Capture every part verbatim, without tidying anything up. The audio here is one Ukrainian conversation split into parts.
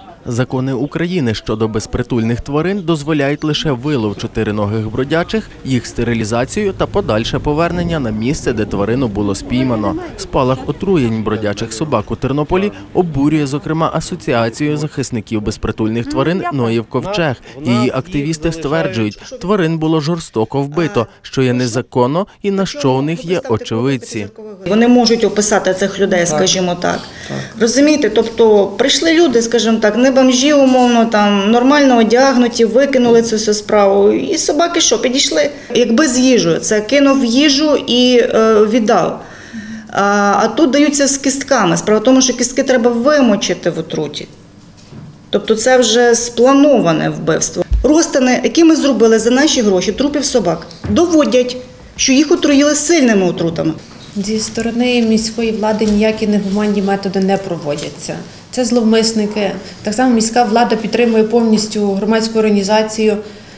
Закони України щодо безпритульних тварин дозволяють лише вилов чотириногих бродячих, їх стерилізацію та подальше повернення на місце, де тварину було спіймано. Спалах отруєнь бродячих собак у Тернополі обурює, зокрема, Асоціацію захисників безпритульних тварин «Ноїв ковчег». Її активісти стверджують, тварин було жорстоко вбито, що є незаконно і на що у них є очевидці. Вони можуть описати цих людей, скажімо так. Розумієте, тобто прийшли люди, скажімо так, не бомжі, умовно, там, нормально одягнуті, викинули цю всю справу. І собаки що, підійшли? Якби з їжею, це кинув в їжу і е, віддав. А, а тут даються з кістками. Справа в тому, що кістки треба вимочити в отруті. Тобто це вже сплановане вбивство. Розтини, які ми зробили за наші гроші, трупів собак, доводять, що їх отруїли сильними отрутами. Зі сторони міської влади ніякі негуманні методи не проводяться. Це зловмисники. Так само міська влада підтримує повністю громадську організацію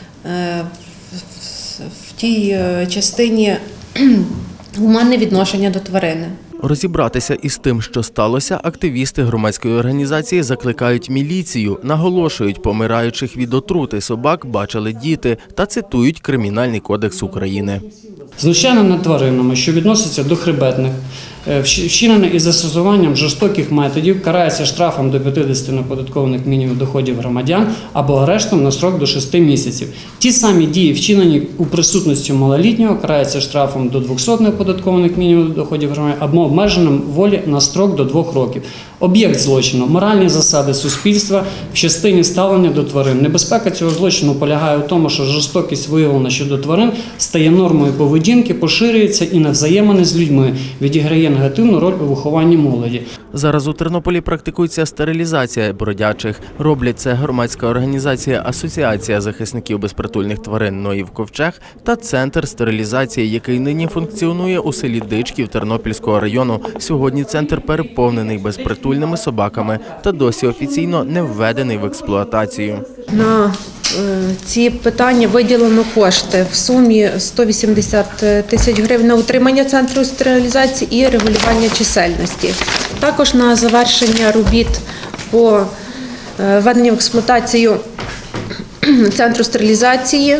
в тій частині гуманне відношення до тварини. Розібратися із тим, що сталося, активісти громадської організації закликають міліцію, наголошують, помираючих від отрути собак бачили діти та цитують Кримінальний кодекс України. Знущання над тваринами, що відносяться до хребетних, вчинене із застосуванням жорстоких методів, карається штрафом до п'ятдесяти неоподаткованих мінімумів доходів громадян або арештом на строк до шести місяців. Ті самі дії, вчинені у присутності малолітнього, карається штрафом до двохсот неоподаткованих мінімумів доходів громадян або обмеженим волі на строк до двох років. Об'єкт злочину – моральні засади суспільства в частині ставлення до тварин. Небезпека цього злочину полягає в тому, що жорстокість, виявлена щодо тварин, стає нормою поведінки, поширюється і на взаємини з людьми, відіграє негативну роль у вихованні молоді. Зараз у Тернополі практикується стерилізація бродячих. Роблять це громадська організація Асоціація захисників безпритульних тварин «Ноїв ковчег» та Центр стерилізації, який нині функціонує у селі Дичків Тернопільського району. Сьогодні центр переповнений безпритульними собаками та досі офіційно не введений в експлуатацію. На ці питання виділено кошти в сумі сто вісімдесят тисяч гривень на утримання центру стерилізації і регулювання чисельності. Також на завершення робіт по введенню в експлуатацію центру стерилізації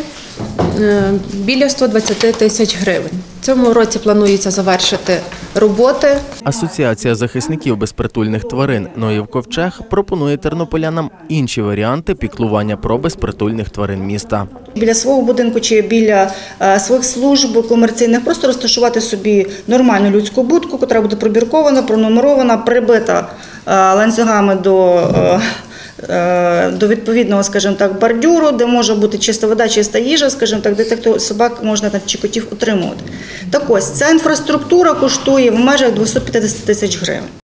біля ста двадцяти тисяч гривень. В цьому році планується завершити роботи. Асоціація захисників безпритульних тварин «Ноїв ковчег» пропонує тернополянам інші варіанти піклування про безпритульних тварин міста. Біля свого будинку чи біля своїх служб комерційних просто розташувати собі нормальну людську будку, яка буде пробіркована, пронумерована, прибита ланцюгами до до відповідного, скажімо так, бордюру, де може бути чиста вода, чиста їжа, скажімо так, де так собак можна чи котів утримувати. Так ось, ця інфраструктура коштує в межах двохсот п'ятдесят тисяч гривень.